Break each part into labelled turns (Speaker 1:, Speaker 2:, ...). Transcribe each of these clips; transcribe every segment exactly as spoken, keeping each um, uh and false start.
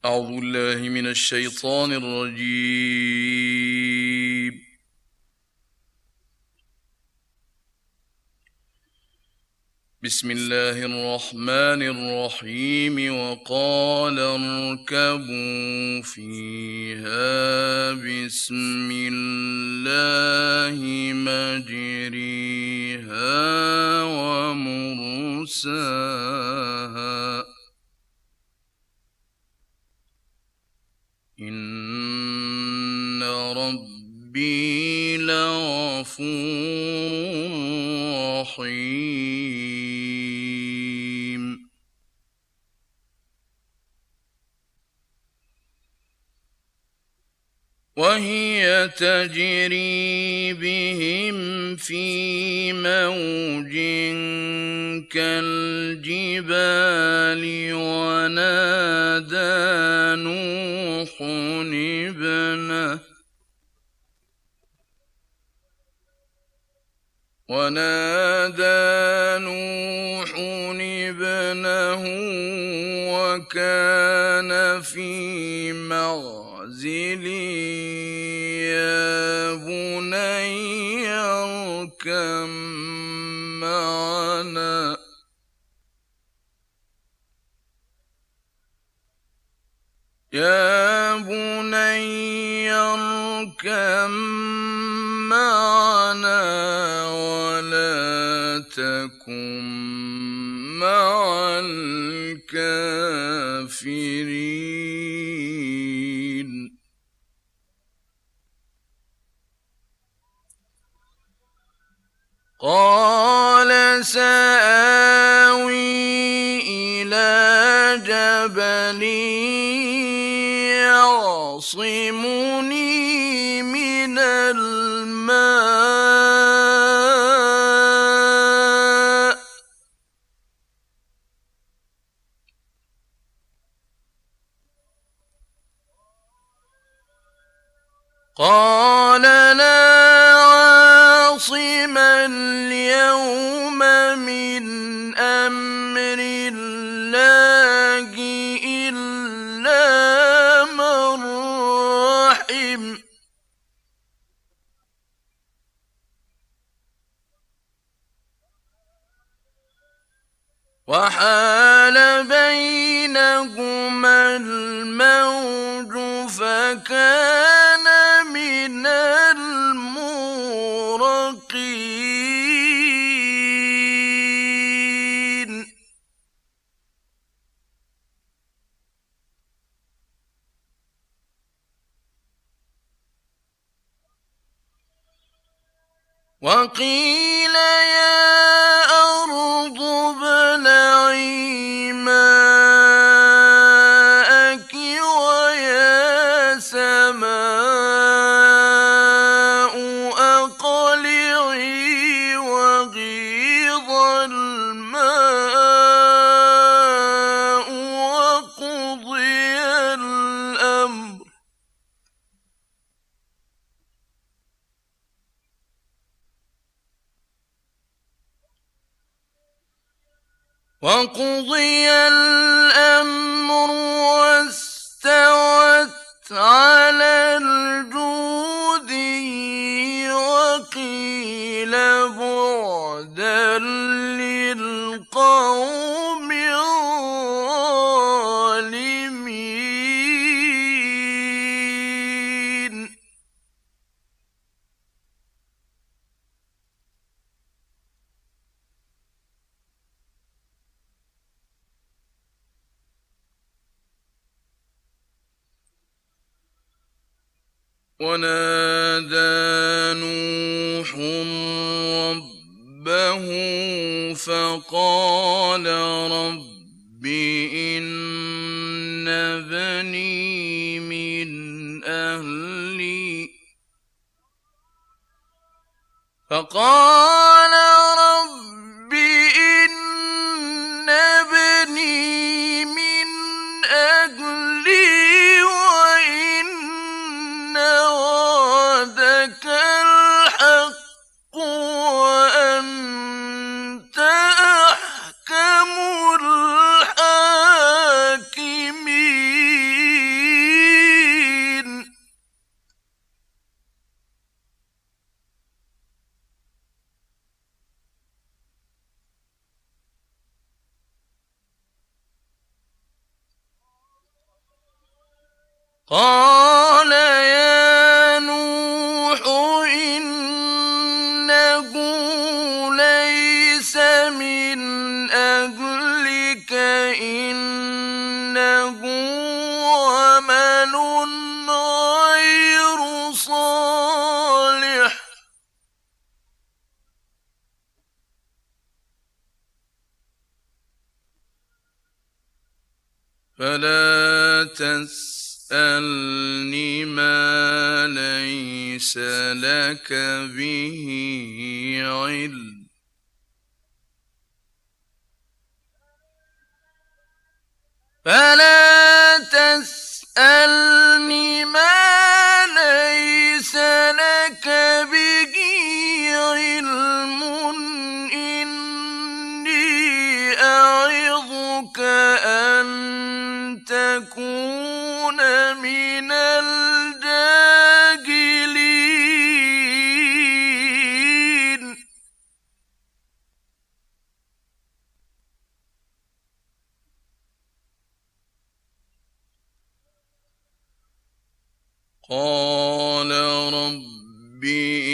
Speaker 1: أعوذ بالله من الشيطان الرجيم. بسم الله الرحمن الرحيم. وقال اركبوا فيها بسم الله مجريها ومرساها إن ربي لغفور رحيم. وهي تجري بهم في موج كالجبال ونادى نوح ابنه ونادى نوح ابنه وكان في معزل يا بني اركب معنا يا بني اركب معنا ولا تكن مع الكافرين. قال سآوي إلى جبل يعصمني من الماء قال لا عاصم اليوم من أمر الله إلا من رحم وحال بينهما الموج فكان من المغرقين. وقيل يا أرض ابلعي ماءك ويا سماء أقلعي وغيض الماء وقضي الأمر وقضي الأمر واستوت على الجودي وقيل بعدا للقوم الظالمين. ونادى نوح ربه فقال رب إن ابني من أهلي فقال رب إن ابني من أهلي وإن وعدك الحق وأنت أحكم الحاكمين. قال يا نوح إنه ليس من أهلك إنه عمل غير صالح فلا تسألني ما ليس لك به علم فلا تسألني ما ليس لك به علم إني أعظك أن تكون من الجاهلين قال رب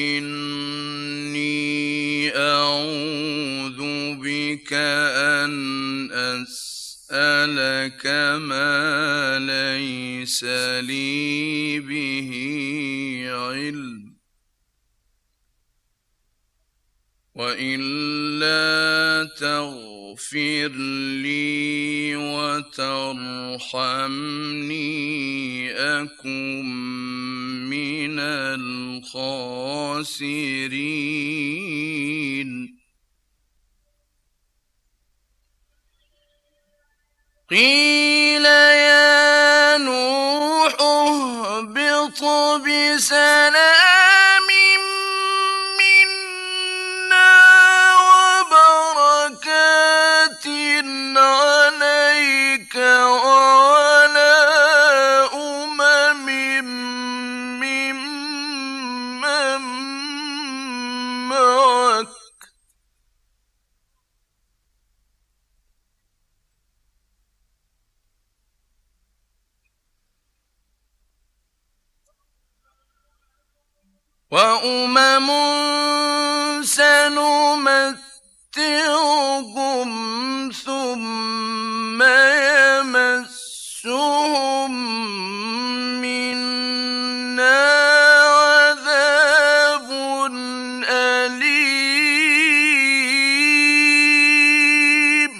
Speaker 1: إني أعوذ بك أن أسألك ما ليس لي به علم وإلا تغفر لي وترحمني أكن من الخاسرين قيل يا نوح اهبط بسلام منا وبركات عليك وعلى أمم ممن معك وأمم سنمتعهم ثم يمسهم منا عذاب أليم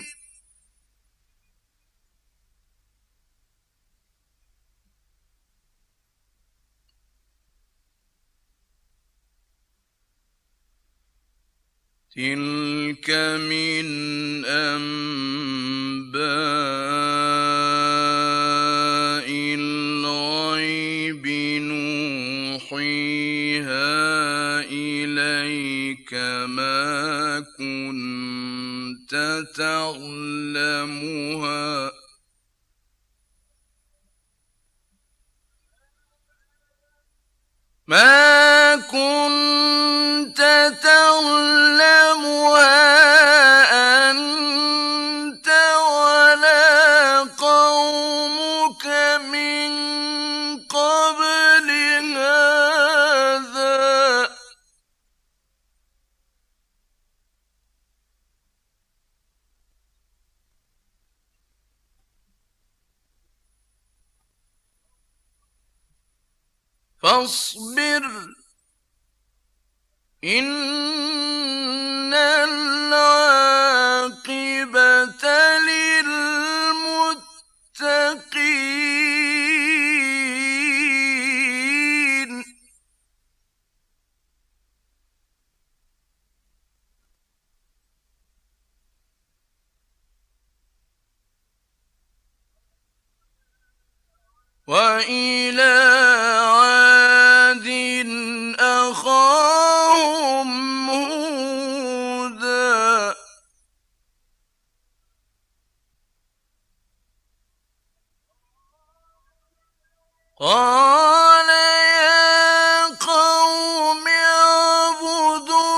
Speaker 1: تلك من أنباء الغيب نوحيها إليك ما كنت تعلمها ما كنت تعلمها أنت ولا قومك من قبل هذا فاصبر إن العاقبة للمتقين وإلى عاد أخاهم هودا قال يا قوم اعبدوا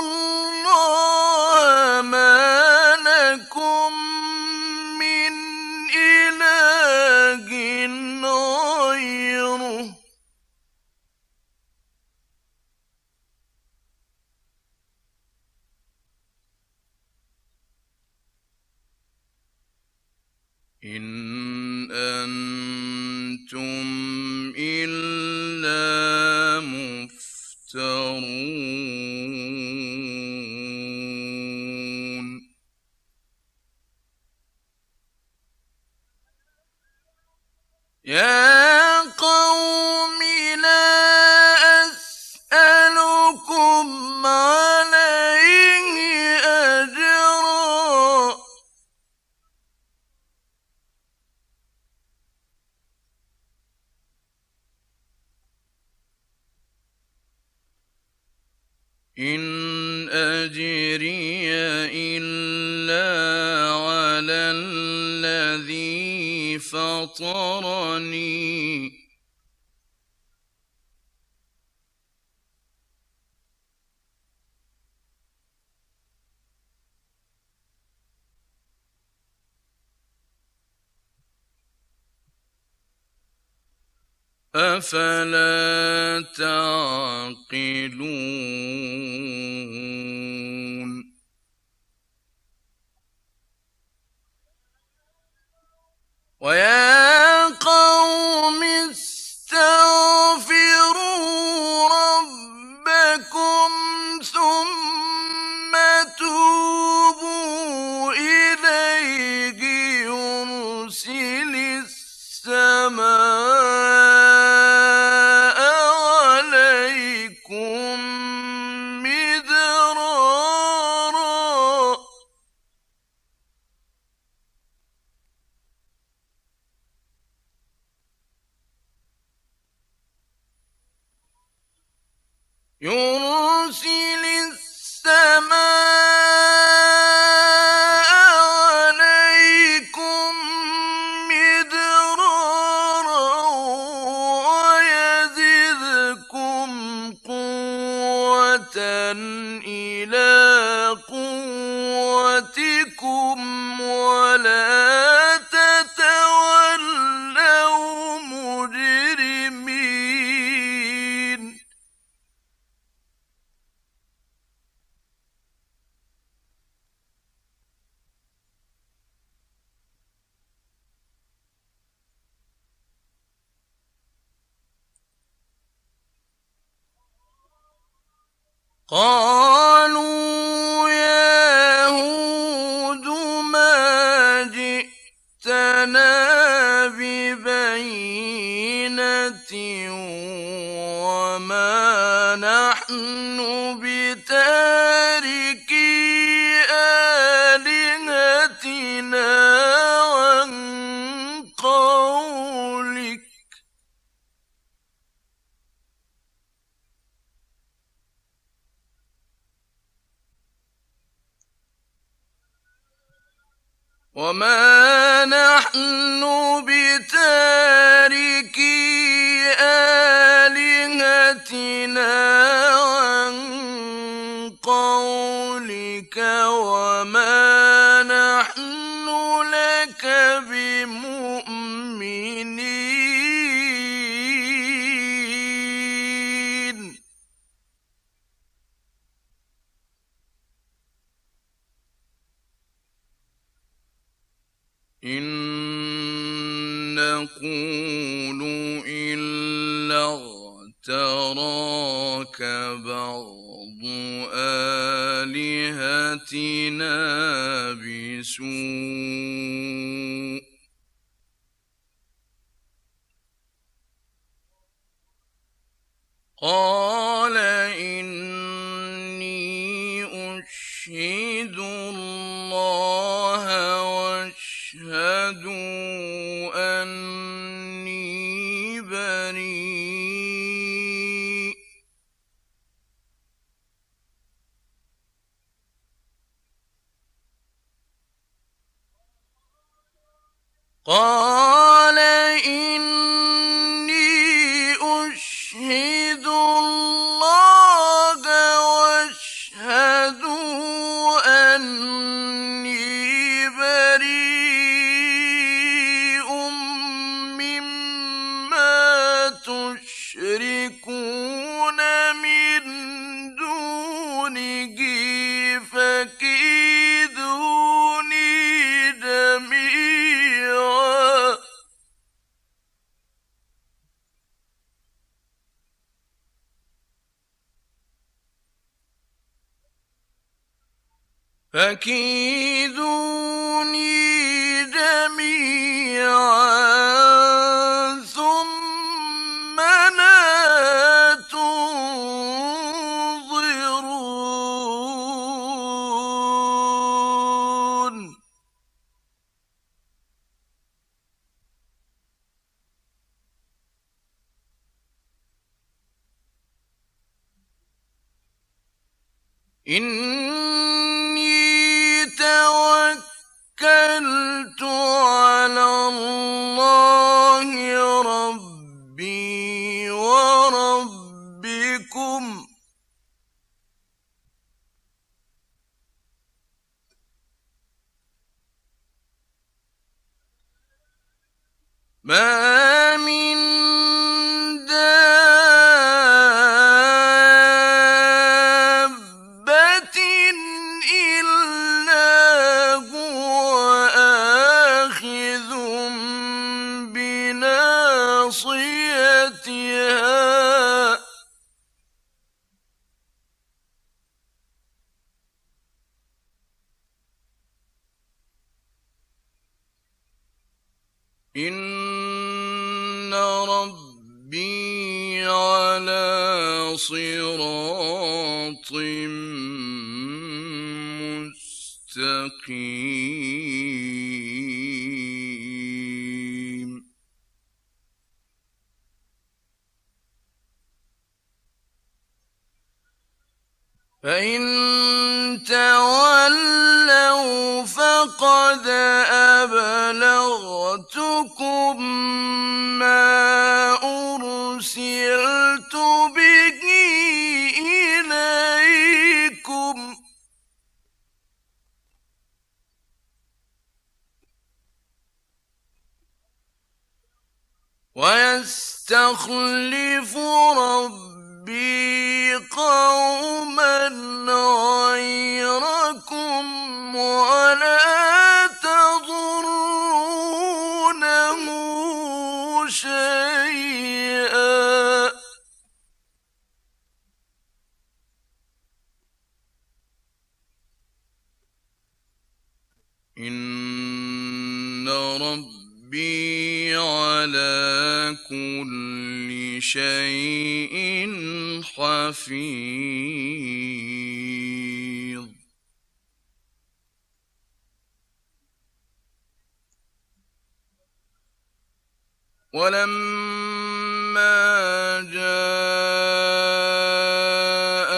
Speaker 1: الله ما لكم من إله غيره يَا قَوْمِ لَا أَسْأَلُكُمْ عَلَيْهِ أَجْرًا ۖ إِنْ أَجْرِيَ إِلَّا عَلَى الَّذِي فَطَرَنِي ۚ أَفَلَا تَعْقِلُونَ وَيَا قَوْمِ اسْتَغْفِرُوا رَبَّكُمْ ثُمَّ تُوبُوا إِلَيْهِ يُرْسِلِ السَّمَاءَ عَلَيْكُم مِّدْرَارًا يُرْسِلِ السَّمَاءَ عَلَيْكُم مِّدْرَارًا وَيَزِدْكُمْ قُوَّةً إِلَىٰ قُوَّتِكُمْ وَلَا تَتَوَلَّوْا مُجْرِمِينَ قَالُوا يَا هُودُ مَا جِئْتَنَا بِبَيِّنَةٍ وَمَا نَحْنُ بِتَارِكِي آلِهَتِنَا عَن قَوْلِكَ ۖ وَمَا نَحْنُ بِتَارِكِي آلِهَتِنَا عَن قَوْلِكَ وَمَا نَحْنُ لَكَ بِمُؤْمِنِينَ إِن نَّقُولُ إِلَّا اغْتَرَاكَ بَعْضُ آلِهَتِنَا بِسُوءٍ ۗ قَالَ إِنِّي أُشْهِدُ اللَّهَ وَاشْهَدُوا أَنِّي بَرِيءٌ ۖ قَالَ إِنِّي أُشْهِدُ اللَّهَ وَاشْهَدُوا أَنِّي بَرِيءٌ مِّمَّا تُشْرِكُونَ مِن دُونِهِ فَكِيدُونِي جَمِيعًا فَكِيدُونِي جَمِيعًا إني توكلت على الله ربي وربكم ما من دابة إلا هو آخذ بناصيتها إن ربي على صراط مستقيم فإن تولوا فقد أبلغتكم ما أرسلت به إليكم ويستخلف ربي قوما غيركم ولا تضرونه شيئا إن ربي على كل شيء حفيظ ولما جاء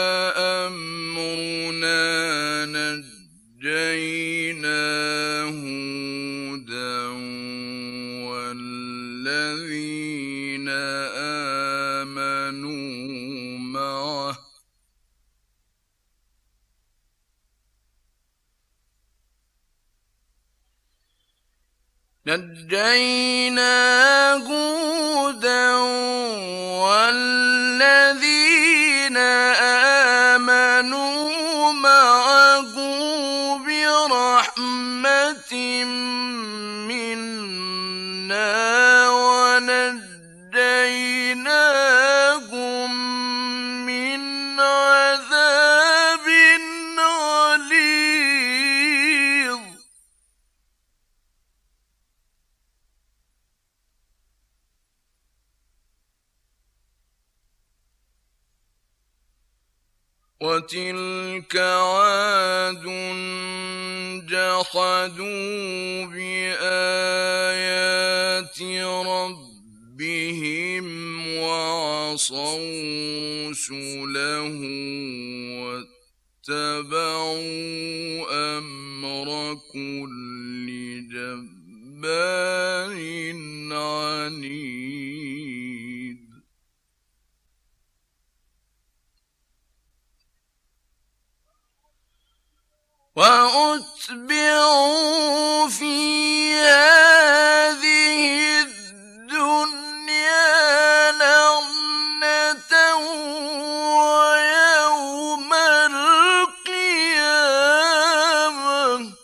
Speaker 1: أمرنا نجينا هودا والذين آمنوا معه نجينا هودا والذين آمنوا معه برحمة منا ونجيناهم من عذاب غليظ وتلك عاد جحدوا بآيات ربهم وعصوا رسله واتبعوا أمر كل جبار عنيد وأتبعوا في هذه الدنيا لعنة ويوم القيامة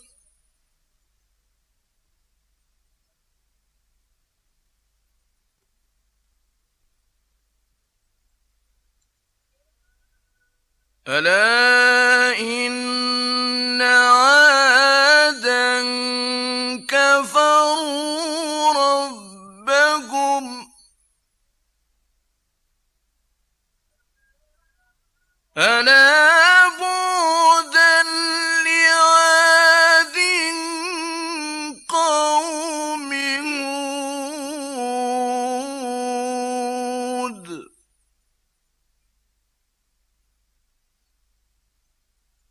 Speaker 1: ألا إن عادا كفروا ربهم ألا بعدا لعاد قوم هود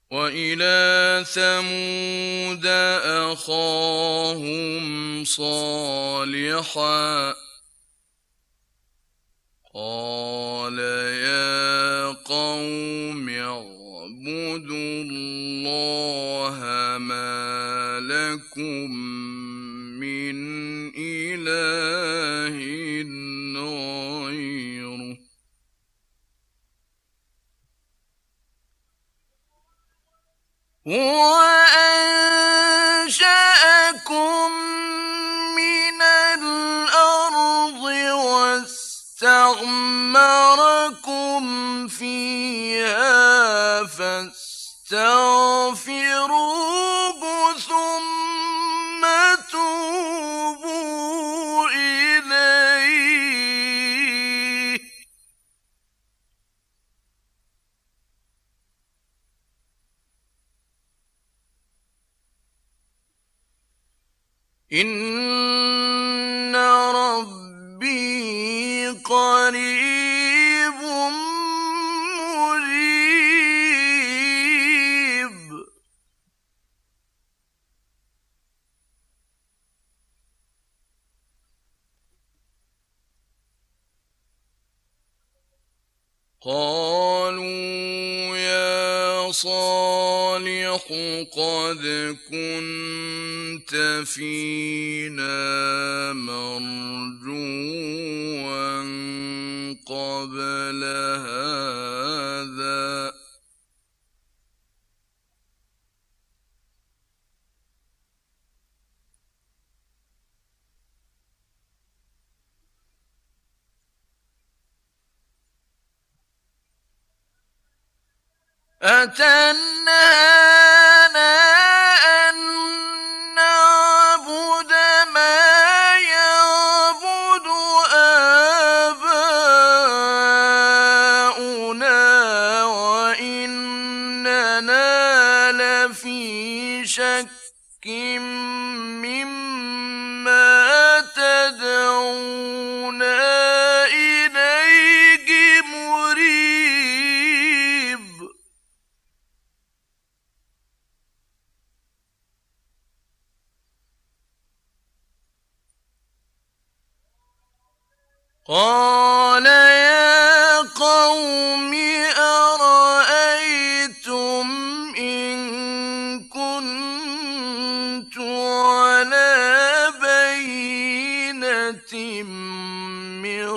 Speaker 1: وإلى ثمود أخاهم صالحا قال يا قوم اعبدوا الله ما لكم من إله غيره هو أنشأكم من الأرض واستعمركم فيها فاستغفروه ثم توبوا إليه إن ربي قريب مجيب قالوا يا صالح قد كنت فينا مرجوا قبل هذا أتنهانا أن نعبد ما يعبد آباؤنا وإننا لفي شك مما تدعونا إليه مريب قال يا قوم أرأيتم إن كنت على بينة من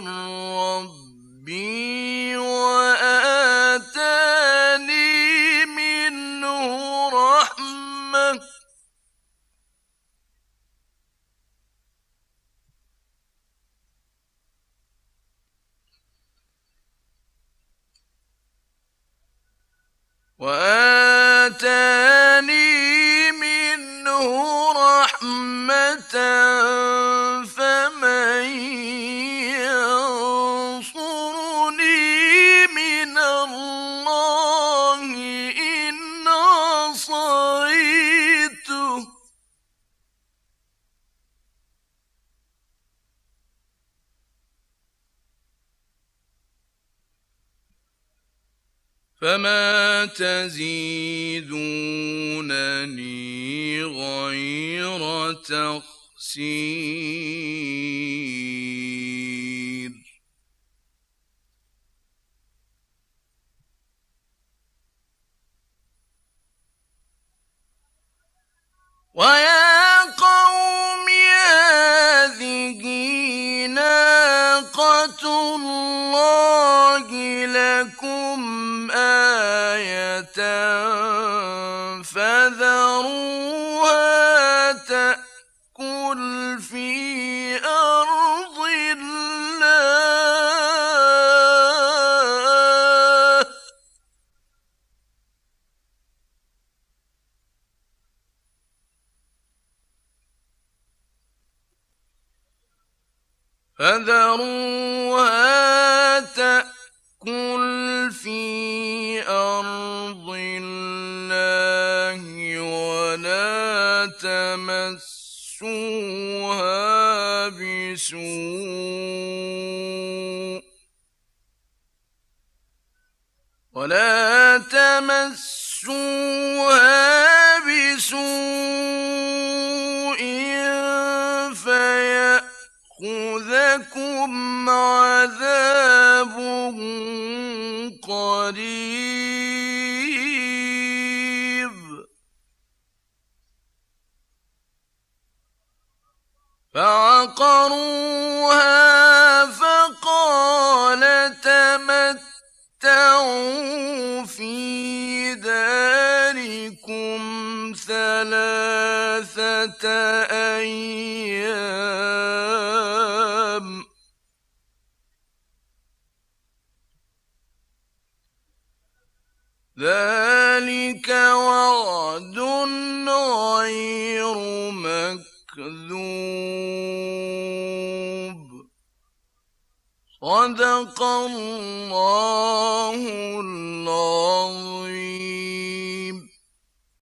Speaker 1: ربي وآتاني منه رحمة وآتاني منه رحمة فمن ينصرني من الله إن عصيته فما تزيدونني غير تخسير ويا قوم هذه ناقة الله لكم آية فذروها تأكل في أرض الله فذروها تأكل في أرض الله ولا تمسوها بسوء ولا تمسوها بسوء فيأخذكم عذاب قريب فعقروها فقال تمتعوا في داركم ثلاثة أيام ذلك وعد غير مكذوب صدق الله